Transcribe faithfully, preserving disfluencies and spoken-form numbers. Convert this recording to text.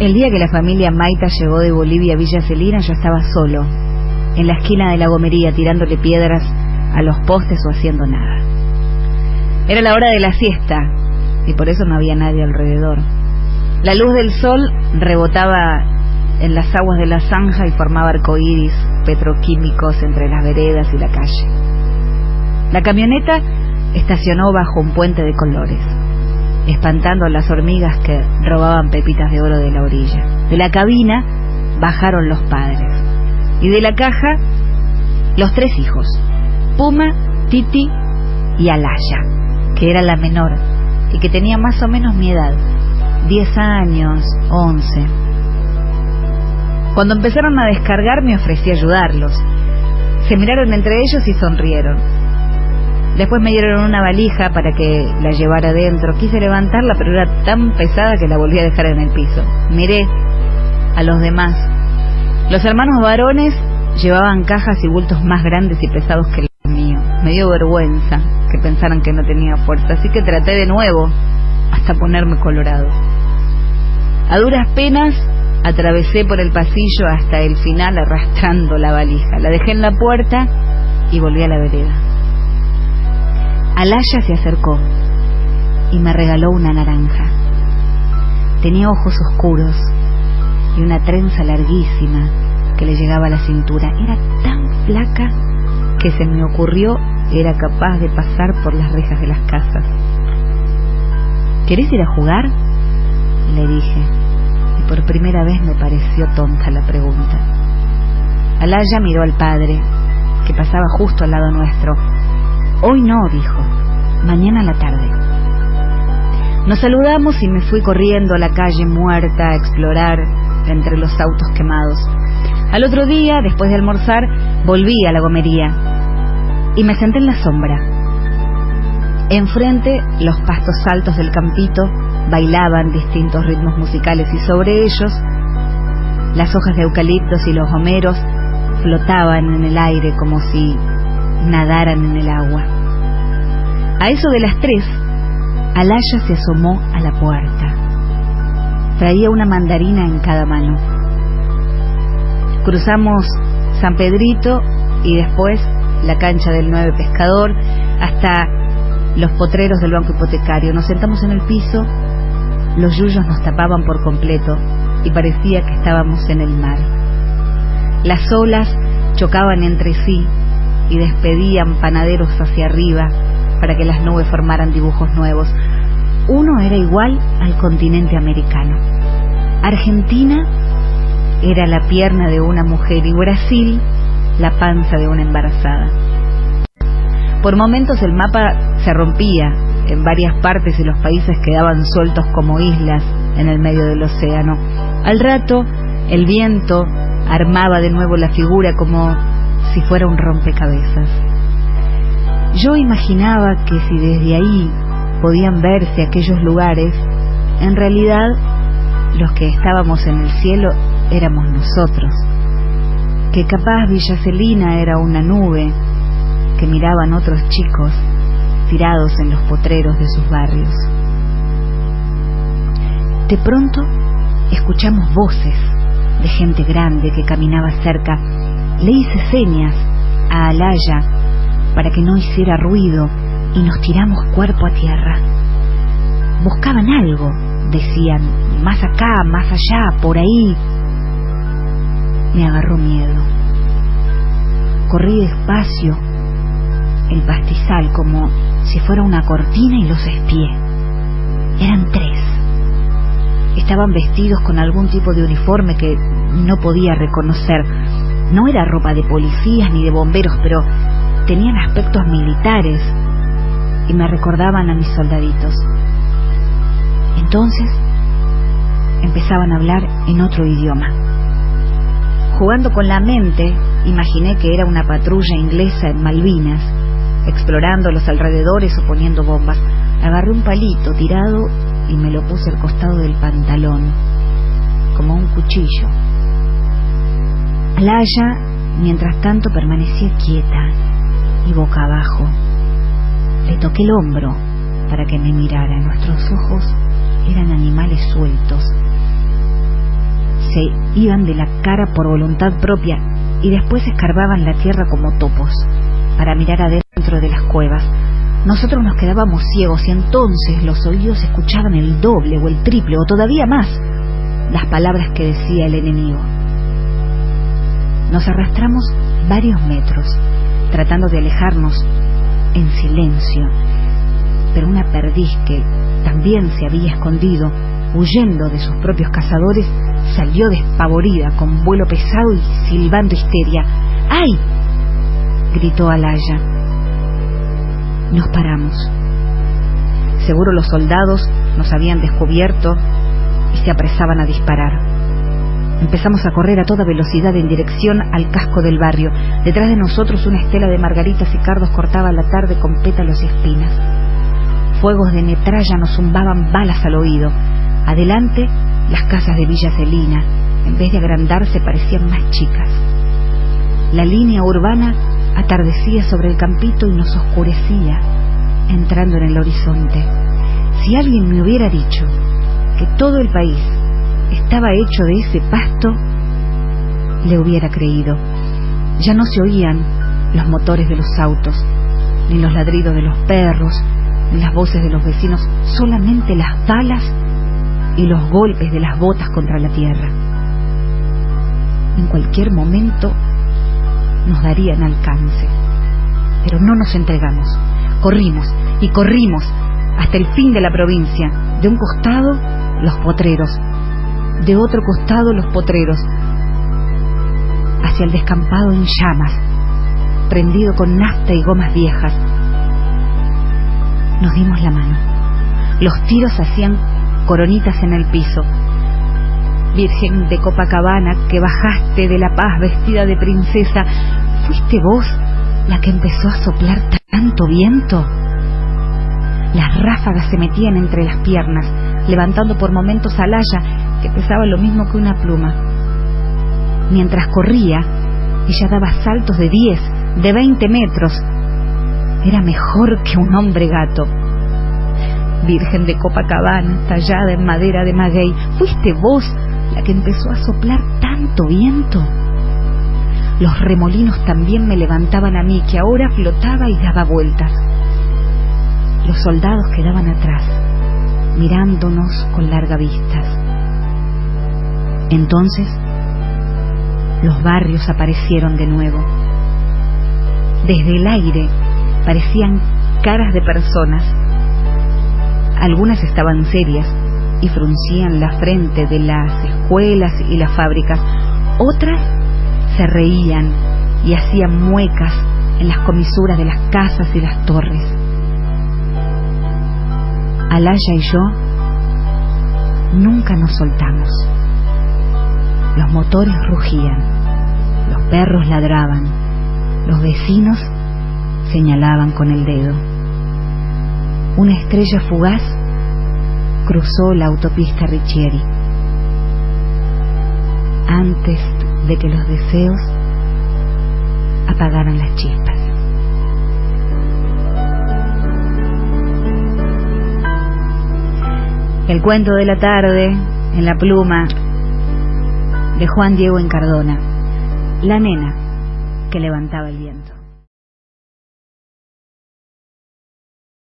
El día que la familia Maita llegó de Bolivia a Villa Celina, yo estaba solo, en la esquina de la gomería, tirándole piedras a los postes o haciendo nada. Era la hora de la siesta, y por eso no había nadie alrededor. La luz del sol rebotaba en las aguas de la zanja y formaba arcoíris petroquímicos entre las veredas y la calle. La camioneta estacionó bajo un puente de colores, espantando a las hormigas que robaban pepitas de oro de la orilla. De la cabina bajaron los padres, y de la caja los tres hijos, Puma, Titi y Alaya, que era la menor y que tenía más o menos mi edad, diez años, once. Cuando empezaron a descargar me ofrecí a ayudarlos. Se miraron entre ellos y sonrieron. Después me dieron una valija para que la llevara adentro. Quise levantarla, pero era tan pesada que la volví a dejar en el piso. Miré a los demás. Los hermanos varones llevaban cajas y bultos más grandes y pesados que el mío. Me dio vergüenza que pensaran que no tenía fuerza, así que traté de nuevo hasta ponerme colorado. A duras penas atravesé por el pasillo hasta el final arrastrando la valija. La dejé en la puerta y volví a la vereda. Alaya se acercó y me regaló una naranja. Tenía ojos oscuros y una trenza larguísima que le llegaba a la cintura. Era tan flaca que se me ocurrió era capaz de pasar por las rejas de las casas. ¿Querés ir a jugar?, le dije, y por primera vez me pareció tonta la pregunta. Alaya miró al padre, que pasaba justo al lado nuestro. Hoy no, dijo, mañana a la tarde. Nos saludamos y me fui corriendo a la calle muerta a explorar entre los autos quemados. Al otro día, después de almorzar, volví a la gomería y me senté en la sombra. Enfrente, los pastos altos del campito bailaban distintos ritmos musicales y sobre ellos, las hojas de eucaliptos y los homeros flotaban en el aire como si nadaran en el agua. A eso de las tres, Alaya se asomó a la puerta. Traía una mandarina en cada mano. Cruzamos San Pedrito y después la cancha del Nueve Pescador hasta los potreros del banco hipotecario. Nos sentamos en el piso, los yuyos nos tapaban por completo y parecía que estábamos en el mar. Las olas chocaban entre sí y despedían panaderos hacia arriba para que las nubes formaran dibujos nuevos. Uno era igual al continente americano. Argentina era la pierna de una mujer y Brasil la panza de una embarazada. Por momentos el mapa se rompía en varias partes y los países quedaban sueltos como islas en el medio del océano. Al rato el viento armaba de nuevo la figura como si fuera un rompecabezas. Yo imaginaba que si desde ahí podían verse aquellos lugares, en realidad los que estábamos en el cielo éramos nosotros, que capaz Villa Celina era una nube que miraban otros chicos tirados en los potreros de sus barrios. De pronto escuchamos voces de gente grande que caminaba cerca. Le hice señas a Alaya para que no hiciera ruido y nos tiramos cuerpo a tierra. Buscaban algo, decían, más acá, más allá, por ahí. Me agarró miedo. Corrí despacio el pastizal como si fuera una cortina y los espié. Eran tres. Estaban vestidos con algún tipo de uniforme que no podía reconocer. No era ropa de policías ni de bomberos, pero tenían aspectos militares y me recordaban a mis soldaditos. Entonces empezaban a hablar en otro idioma. Jugando con la mente, imaginé que era una patrulla inglesa en Malvinas, explorando los alrededores o poniendo bombas. Agarré un palito tirado y me lo puse al costado del pantalón, como un cuchillo. Alaya, mientras tanto, permanecía quieta y boca abajo. Le toqué el hombro para que me mirara. Nuestros ojos eran animales sueltos. se iban de la cara por voluntad propia y después escarbaban la tierra como topos para mirar adentro de las cuevas. Nosotros nos quedábamos ciegos y entonces los oídos escuchaban el doble o el triple o todavía más las palabras que decía el enemigo. Nos arrastramos varios metros tratando de alejarnos en silencio, pero una perdiz que también se había escondido huyendo de sus propios cazadores salió despavorida con vuelo pesado y silbando histeria. ¡Ay!, gritó Alaya. Nos paramos. Seguro los soldados nos habían descubierto y se apresaban a disparar. Empezamos a correr a toda velocidad en dirección al casco del barrio. Detrás de nosotros una estela de margaritas y cardos cortaba la tarde con pétalos y espinas. Fuegos de metralla nos zumbaban balas al oído. Adelante, las casas de Villa Celina, en vez de agrandarse, parecían más chicas. La línea urbana atardecía sobre el campito y nos oscurecía, entrando en el horizonte. Si alguien me hubiera dicho que todo el país estaba hecho de ese pasto, le hubiera creído. Ya no se oían los motores de los autos, ni los ladridos de los perros, ni las voces de los vecinos, solamente las balas y los golpes de las botas contra la tierra. En cualquier momento nos darían alcance, pero no nos entregamos. Corrimos y corrimos hasta el fin de la provincia. De un costado, los potreros; de otro costado, los potreros, hacia el descampado en llamas, prendido con nafta y gomas viejas. Nos dimos la mano. Los tiros hacían coronitas en el piso. Virgen de Copacabana, que bajaste de La Paz vestida de princesa, ¿fuiste vos la que empezó a soplar tanto viento? Las ráfagas se metían entre las piernas, levantando por momentos a Alaya, que pesaba lo mismo que una pluma. Mientras corría, ella daba saltos de diez, de veinte metros. Era mejor que un hombre gato. Virgen de Copacabana, tallada en madera de maguey, ¿fuiste vos la que empezó a soplar tanto viento? Los remolinos también me levantaban a mí, que ahora flotaba y daba vueltas. Los soldados quedaban atrás, mirándonos con larga vista. Entonces, los barrios aparecieron de nuevo. Desde el aire parecían caras de personas. Algunas estaban serias y fruncían la frente de las escuelas y las fábricas. Otras se reían y hacían muecas en las comisuras de las casas y las torres. Alaya y yo nunca nos soltamos. Los motores rugían, los perros ladraban, los vecinos señalaban con el dedo. Una estrella fugaz cruzó la autopista Riccieri antes de que los deseos apagaran las chispas. El cuento de la tarde en la pluma de Juan Diego Encardona, la nena que levantaba el viento.